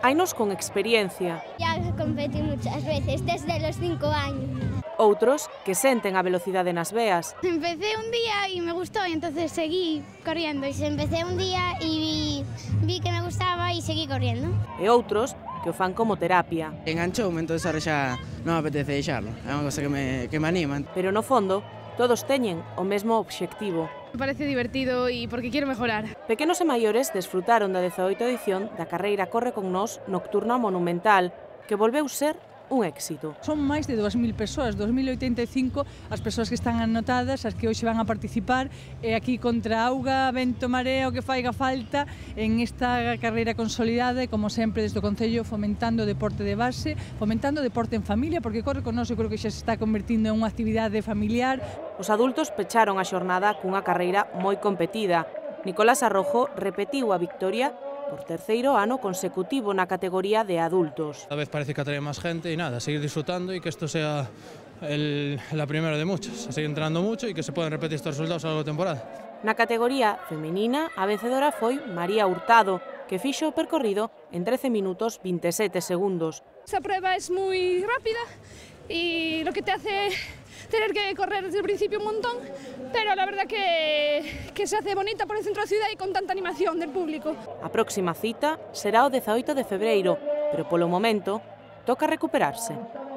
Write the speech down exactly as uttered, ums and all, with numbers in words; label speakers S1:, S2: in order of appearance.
S1: Hainos con experiencia.
S2: Ya competí muchas veces, desde los cinco años.
S1: Outros que senten a velocidade nas veas.
S3: Empecé un día y me gustó y entonces seguí corriendo.
S2: Pues empecé un día y vi, vi que me gustaba y seguí corriendo.
S1: E outros que o fan como terapia.
S4: Enganchoume, entón ahora xa non me apetece deixarlo. É unha cosa que me, que me anima.
S1: Pero no fondo, todos teñen o mesmo obxectivo.
S3: Me parece divertido y porque quiero mejorar.
S1: Pequenos e maiores desfrutaron da dezaoita edición da carreira Corre con Nós Nocturna Monumental, que volveu ser un éxito.
S5: Son máis de dúas mil persoas, dous mil oitenta e cinco as persoas que están anotadas, as que hoxe van a participar, e aquí contra auga, vento, marea, o que faiga falta en esta carreira consolidada e, como sempre, desde o Concello fomentando o deporte de base, fomentando o deporte en familia, porque Corre con Nós eu creo que xa se está convertindo en unha actividade familiar.
S1: Os adultos pecharon a xornada cunha carreira moi competida. Nicolás Arrojo repetiu a victoria por terceiro ano consecutivo na categoría de adultos.
S6: Cada vez parece que atrae más gente y nada, seguir disfrutando y que esto sea el, la primera de muchas. A seguir entrenando mucho y que se puedan repetir estos resultados a lo largo de temporada.
S1: Na categoría femenina, a vencedora foi María Hurtado, que fixo o percorrido en trece minutos veintisiete segundos.
S3: Esta prueba es muy rápida y lo que te hace tener que correr desde el principio un montón, pero la verdad que, que se hace bonita por el centro de la ciudad y con tanta animación del público.
S1: A próxima cita será o dezaoito de febreiro, pero polo momento toca recuperarse.